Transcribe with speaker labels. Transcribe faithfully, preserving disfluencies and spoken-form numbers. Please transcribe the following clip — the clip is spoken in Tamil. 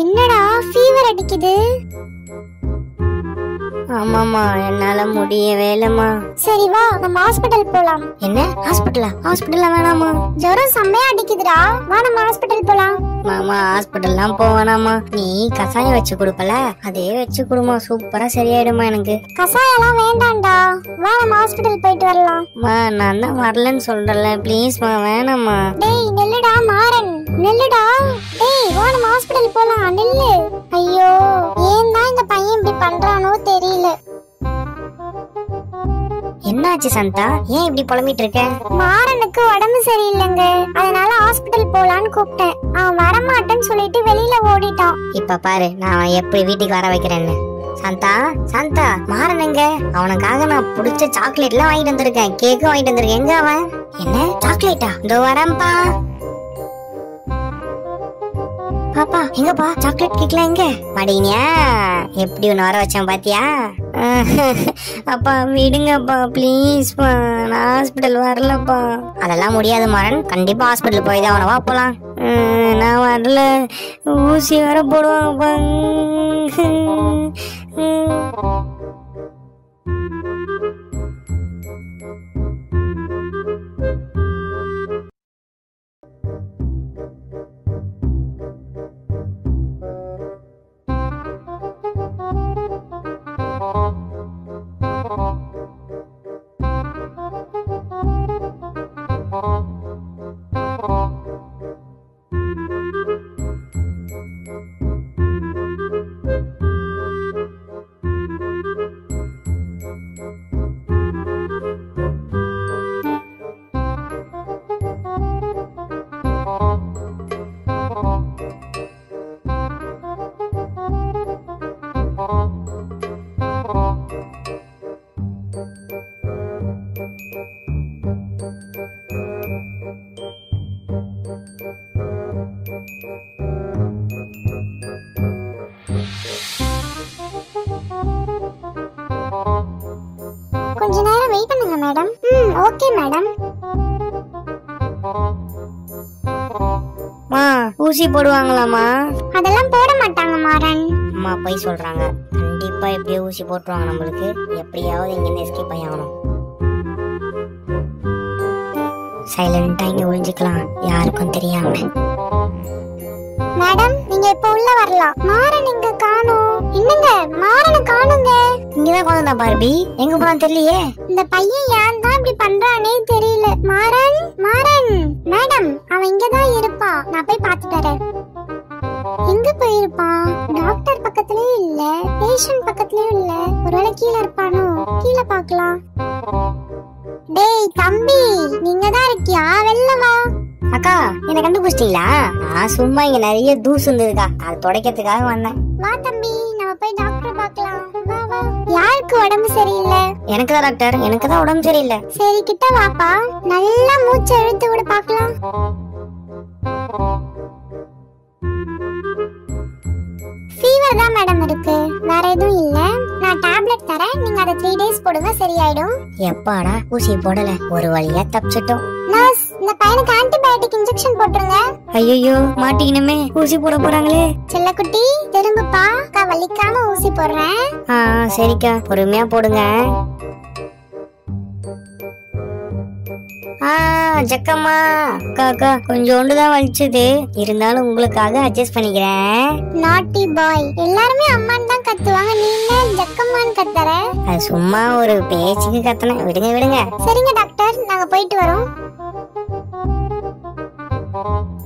Speaker 1: என்னடா ஃபீவர் அடிக்குது?
Speaker 2: ஆமாமா, என்னால முடியவே இல்லம்மா.
Speaker 1: சரி வா நம்ம ஹாஸ்பிடல் போலாம்.
Speaker 2: என்ன ஹாஸ்பிடலா? ஹாஸ்பிடல்ல வேணாமா,
Speaker 1: ஜுரம் செம்மையா அடிக்குதுடா. வா நம்ம ஹாஸ்பிடல் போலாம்.
Speaker 2: மாமா ஹாஸ்பிடல்லாம் போவேனாமா, நீ கசாயம் வச்சு கொடுப்பல அதே வச்சு கொடுமா, சூப்பரா சரியாயிடுமா எனக்கு.
Speaker 1: கசாயெல்லாம் வேண்டாம்டா, வா நம்ம ஹாஸ்பிடல் போயிட்டு வரலாம்.
Speaker 2: மா நான் தான் வரலன்னு சொல்றேன்ல, ப்ளீஸ்மா வேணாமா.
Speaker 1: டேய் நில்லுடா மாறன், நில்லுடா. டேய் வா நம்ம ஹாஸ்பிடல் போலாம், நில்லு. ஐயோ ஏன் தான் இந்த பையன் இப்படி பண்றானோ தெரியல.
Speaker 2: என்னாச்சு சந்தா, ஏன் இப்படி புலம்பிட்டு இருக்க?
Speaker 1: மாறனுக்கு உடம்பு சரியில்லைங்க, அதனால ஹாஸ்பிடல் போலான்னு கூப்பிட்டேன். அவன் வரமாட்டேன்னு சொல்லிட்டு வெளியில ஓடிட்டான்.
Speaker 2: இப்ப பாரு நான் எப்படி வீட்டுக்கு வர வைக்கிறேன்னு. சாந்தா சாந்தா, மாறன் எங்க? அவனுக்காக நான் பிடிச்ச சாக்லேட் எல்லாம் வாங்கிட்டு வந்திருக்கேன், கேக்கும் வாங்கிட்டு வந்திருக்கேன். எங்க அவன்? என்ன சாக்லேட்டா? இதோ வரேன்ப்பா. பாப்பா எங்கப்பா சாக்லேட் கேக்லாம் எங்க? மடினியா எப்படி ஒன்னு வர வச்சேன் பாத்தியா? அப்பா விடுங்கப்பா ப்ளீஸ்ப்பா, நான் ஹாஸ்பிடல் வரலப்பா. அதெல்லாம் முடியாது மாறன், கண்டிப்பா ஹாஸ்பிடல் போய் தான் வா போலாம். நான் வரல, ஊசி வர போடுவாங்கப்பா.
Speaker 1: கொஞ்ச நேரம் வெயிட் பண்ணுங்க மேடம். ம் ஓகே மேடம்.
Speaker 2: மா ஊசி போடுவாங்களாமா?
Speaker 1: அதெல்லாம் போட மாட்டாங்க மாறன்.
Speaker 2: அம்மா போய் சொல்றாங்க, கண்டிப்பா எப்படியோ ஊசி போட்டுருவாங்க நம்மளுக்கு. எப்படியாவது இங்க இருந்து எஸ்கேப் ஆகணும். சைலண்டா இங்க ஒளிஞ்சுக்கலாம், யாருக்கும் தெரியாம.
Speaker 1: மேடம் நீங்க இப்ப உள்ள வரலாம். மாறன் இங்க காணோம். என்னங்க மாறனை காணுங்க.
Speaker 2: இங்கதான் கொண்டு பார்பி, எங்க போறான்னு தெரியலையே.
Speaker 1: இந்த பையன் ஏன் தான் இப்படி பண்றானே தெரியல. மாறன் மாறன். மேடம் அவன் இங்கதான் இருப்பான், நான் போய் பாத்துட்டு வரேன். எங்க போயிருப்பான்? டாக்டர் பக்கத்துலயும் இல்ல, பேஷண்ட் பக்கத்துலயும் இல்ல. ஒருவேளை கீழே இருப்பானோ? கீழே பாக்கலாம். டேய் தம்பி, நீங்க தான் இருக்கியா? வெளில வா.
Speaker 2: அக்கா என்ன கண்டுபிடிச்சிட்டீங்களா? நான் சும்மா இங்க நிறைய தூசு இருந்ததுக்கா, அது துடைக்கிறதுக்காக வந்தேன்.
Speaker 1: வா தம்பி நம்ம போய் டாக்டர் பார்க்கலாம். வா வா. யாருக்கு உடம்பு சரியில்லை?
Speaker 2: எனக்கு தான் டாக்டர், எனக்கு தான் உடம்பு சரியில்லை.
Speaker 1: சரி கிட்ட வாப்பா, நல்லா மூச்சு இழுத்து விட பார்க்கலாம். ஃபீவர் தான் மேடம் இருக்கு, வேற எதுவும் இல்ல. நான் டேப்லெட் தரேன், நீங்க அதை த்ரீ டேஸ் போடுங்க, சரியாயிடும்.
Speaker 2: எப்பாடா ஊசி போடல, ஒரு வழியா தப்பிச்சிட்டோம்.
Speaker 1: நர்ஸ் இந்த பையனுக்கு ஆன்டிபயோட்டிக் இன்ஜெக்ஷன் போட்டுருங்க.
Speaker 2: ஐயோ மாட்டிக்கினுமே, ஊசி போட போறாங்களே.
Speaker 1: செல்லக்குட்டி திரும்புப்பா, அக்கா வலிக்காம ஊசி போடுறேன்.
Speaker 2: ஆ சரிக்கா, பொறுமையா போடுங்க. ஆ ஜக்கம்மா, அக்கா அக்கா கொஞ்சோண்டுதான் வலிச்சது, இருந்தாலும் உங்களுக்காக அட்ஜஸ்ட் பண்ணிக்கிறேன்.
Speaker 1: நாட்டி பாய், எல்லாருமே அம்மான்னு தான் கத்துவாங்க, நீங்க ஜக்கம்மான்னு கத்துற.
Speaker 2: அது சும்மா ஒரு பேச்சுக்கு கத்துனேன், விடுங்க விடுங்க.
Speaker 1: சரிங்க டாக்டர், நாங்க போயிட்டு வரோம்.